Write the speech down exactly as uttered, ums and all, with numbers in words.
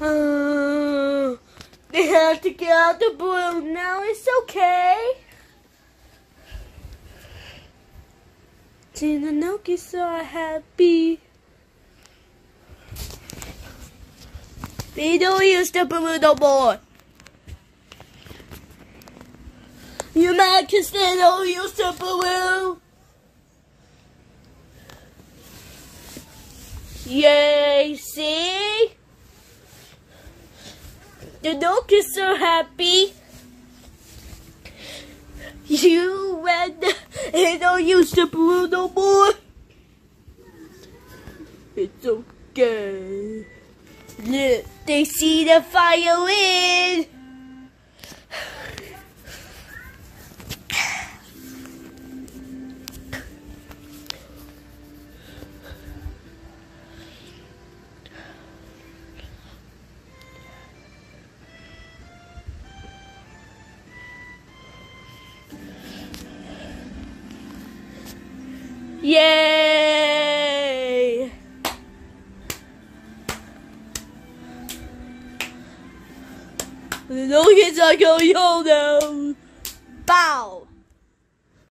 Uh, they have to get out the balloon now. It's okay. See, the Nokis are happy. They don't use the balloon no more. You mad because they don't use the balloon? Yay, see? The Nokis are happy. You and they don't use the balloon no more. It's okay. Look, they see the violin. Yay! The Nokis are going home now. Bow!